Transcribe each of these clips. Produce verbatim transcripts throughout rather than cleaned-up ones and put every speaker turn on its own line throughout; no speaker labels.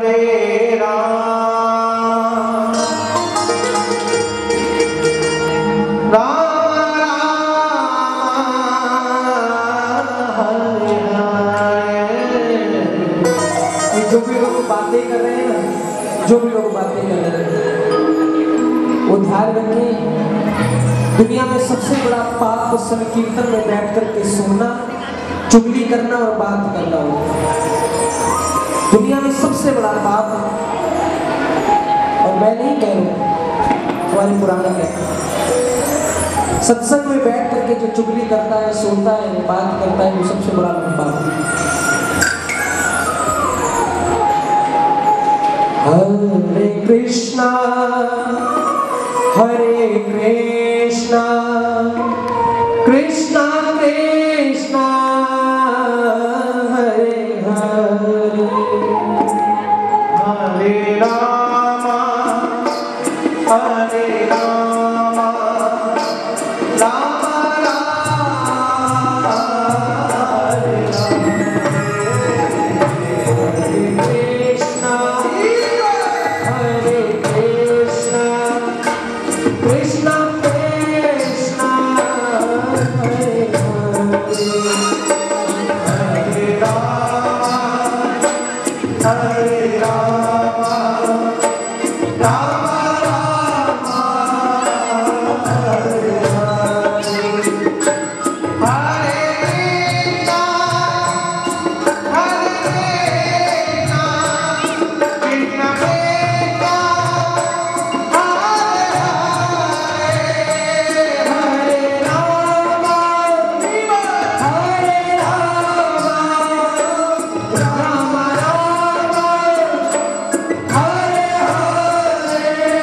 हरे राम राम हरे हरे।
जो भी लोग बातें कर रहे हैं ना, जो भी लोग बातें कर रहे हैं वो ध्यान रखें, दुनिया में सबसे बड़ा पाप संकीर्तन में बैठ करके सुनना, चुगली करना और बात करना हो। दुनिया में सबसे बड़ा पाप, और मैं नहीं कह रहा हूं, हमारी पुराना कहता है, सत्संग में बैठ करके जो चुगली करता है, सुनता है, बात करता है, वो सबसे बड़ा पाप है। हरे कृष्णा हरे कृष्णा कृष्णा कृष्णा हरे हरे
हरे राम हरे राम राम राम हरे
कृष्णा हरे कृष्णा कृष्णा कृष्णा हरे हरे
हरे राम हरे राम राम राम हरे हरे। हरे कृष्णा हरे कृष्णा कृष्ण कृष्ण हरे हरे। हरे राम हरे राम राम राम हरे हरे।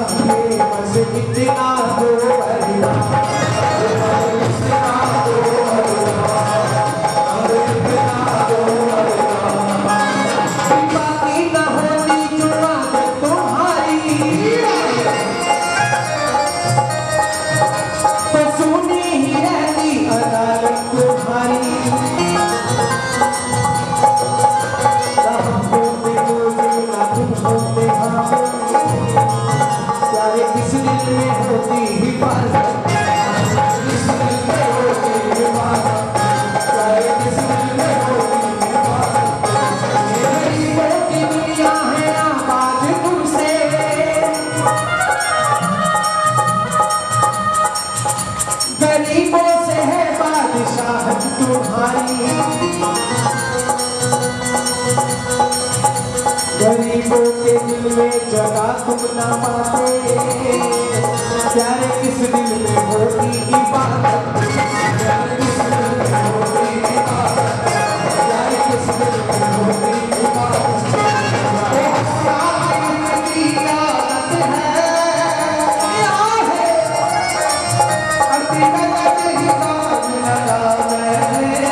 चाहिए बस इतना दो भैया इतना दो भैया इतना दो भैया बाकी न होती जुबान तुम्हारी तो सुनी ही रहती अदालत तुम्हारी प्यारे किस दिल में होती हिफाजत किस दिल में होती हिफाजत प्यारे किस दिल में होती हिफाजत गरीबों की दुनिया है आबाद तुमसे गरीबों से है बादशाह तुम्हारी गरीबों के दिल में जगह तुम ना पाते प्यारे किस दिल में होती इबादत प्यारे किस दिल में होती इबादत प्यारे किस दिल में होती इबादत की आदत है क्या है हकीकत ही काज लगा है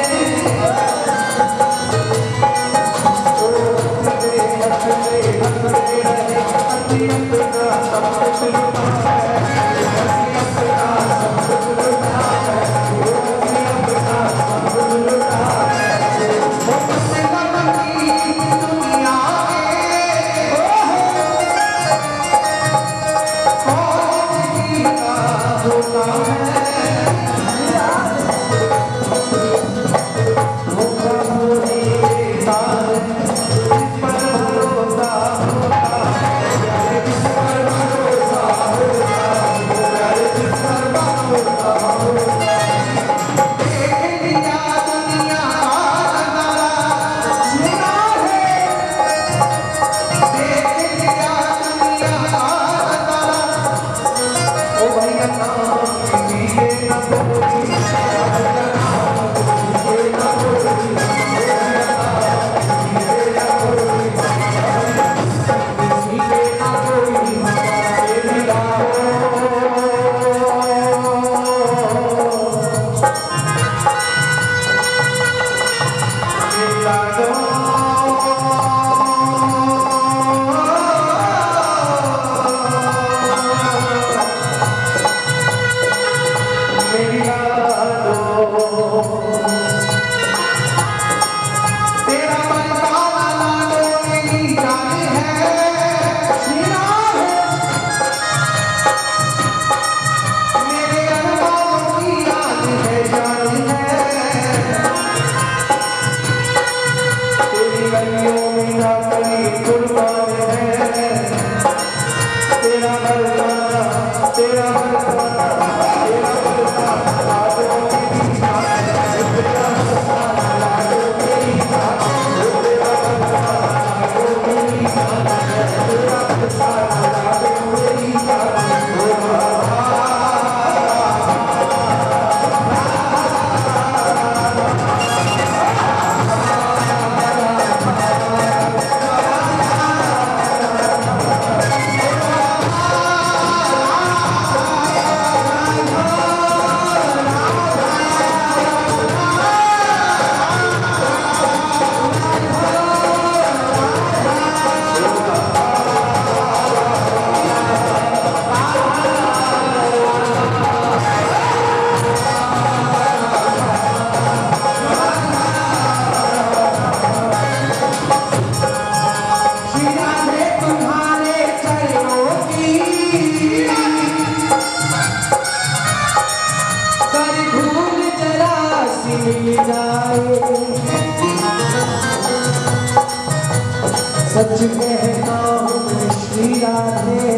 सच कहता हूँ श्री राधे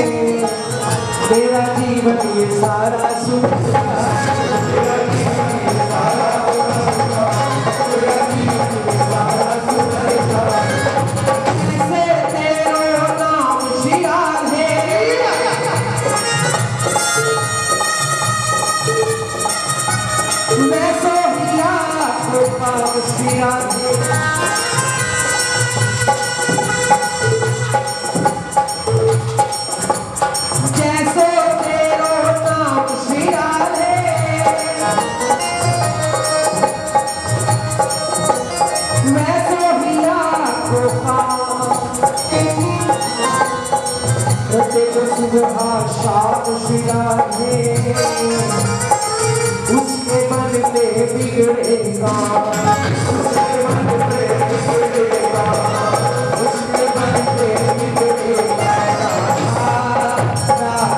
तेरा जीवन ये सारा सुख तेरा जीवन ये सारा तेरा जीवन ये सारा सुख से तेरा नाम श्री राधे मैं तो हिया को पाऊँ श्री राधे जो सुबह शाम शिराए उसके मन में बिगड़ेगा, उसके मन में बिगड़ेगा, उसके मन में बिगड़ेगा। राधा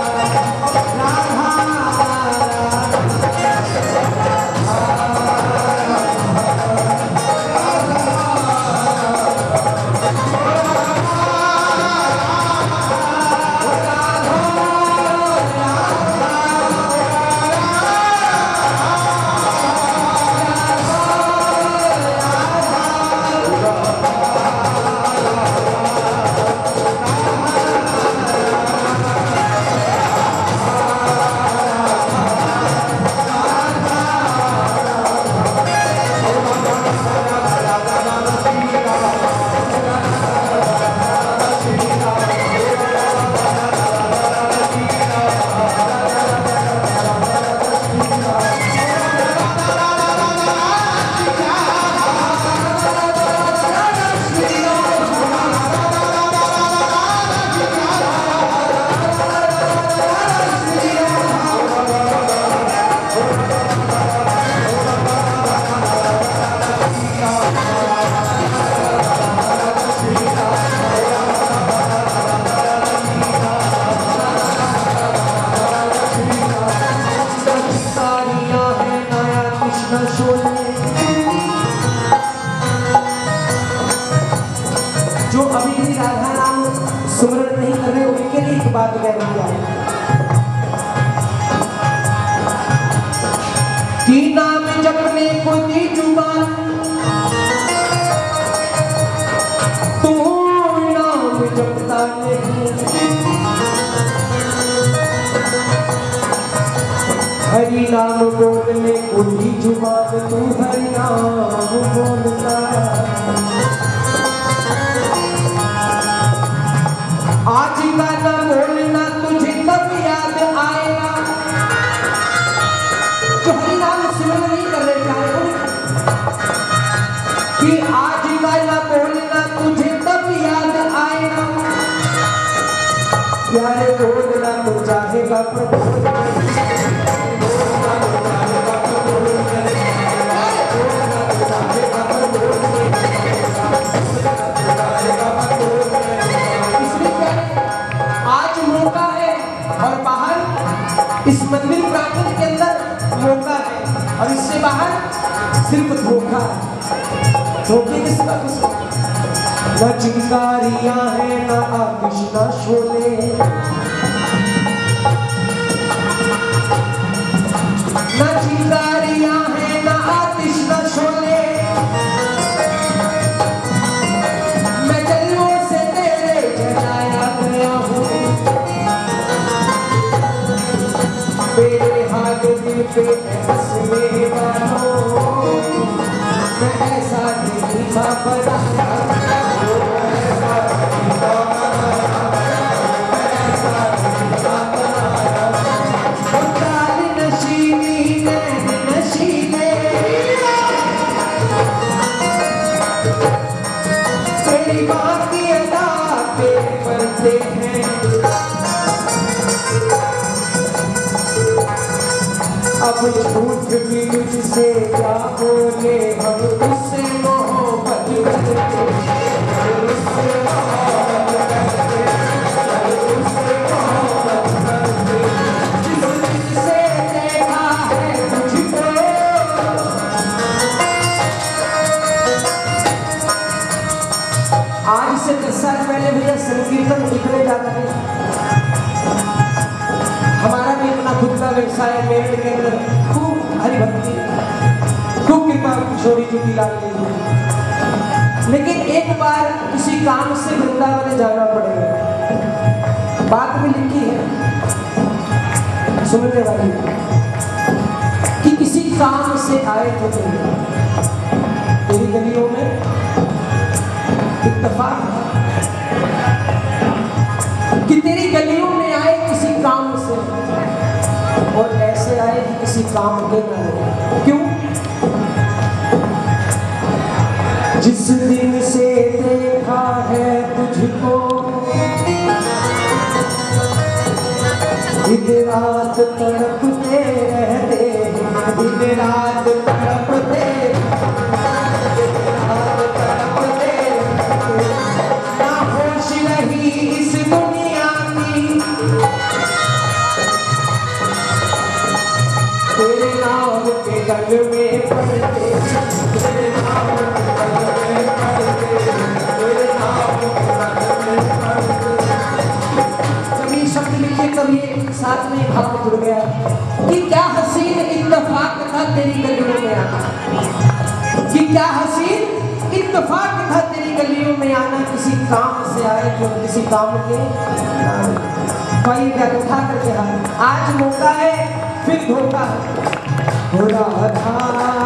जो अभी भी राधा नाम सुमरण नहीं कर रहे उनके लिए एक बात कह रही है कि नाम जपने को दी जुबान तू नाम जपता नहीं, हरि नाम बोलने को दी जुबान तू हरि नाम बोलता। आज का ना बोलना तुझे कब याद आएगा, जो हरि नाम सुमरण नहीं कर रहे क्या कि आज का ना बोलना तुझे कब याद आएगा, यार बोलना तो चाहेगा पर इस मंदिर प्रांगण के अंदर मौका है और इससे बाहर सिर्फ धोखा है। धोखे के सिवा कुछ न चिंगारियां हैं न आतिश न शोले, न चिंगारियां हैं न आतिश न शोले, मैं जन्मों से तेरे जलाया गया हूँ, मेरे हाथ दिल पे हंसने वालों मैं ऐसा नहीं था बनाया, ऐसा नहीं था बनाया, ऐसा नहीं था बनाया। वो चाल नशीली नैन नशीले तेरी बात की अदा पे बनते हैं, अब झूठ भी मुझसे क्या बोले हम उससे मोहब्बत करते, उससे मोहब्बत करते, उससे मोहब्बत करते, जिससे देखा है तुझको। आज से दस साल पहले भैया संकीर्तन निकले जाता है, हमारा भी अपना खुद का व्यवसाय मेरठ के अंदर खूब हरि भक्ति खूब कृपा किशोरी जी की लाल गई, लेकिन एक बार किसी काम से वृंदावन जाना पड़ेगा। बात में लिखी है सुनने वाली कि किसी काम से आए थे तेरी गलियों में इत्तेफाक कि तेरी गलियों में आए किसी काम से और ऐसे आए कि किसी काम के न हो। क्यों? जिस दिन से देखा है तुझको रात तड़पते रहते, दिन रात तड़पते, रात तड़पते, ना होश रही इस दुनिया की, तेरे नाम के गल में पढ़ते, तेरे नाम के गल में पढ़ते, तेरे नाम के गल में पढ़ते। कभी शब्द लिखे, कभी साथ में भाव जुड़ गया कि क्या हसीन इत्तेफाक था तेरी गलियों में आना, कि क्या हसीन इत्तेफाक था तेरी गलियों में आना, किसी काम से आए जो किसी काम के कोई बैग उठा करके हाथ, आज मौका है फिर धोखा है। राधा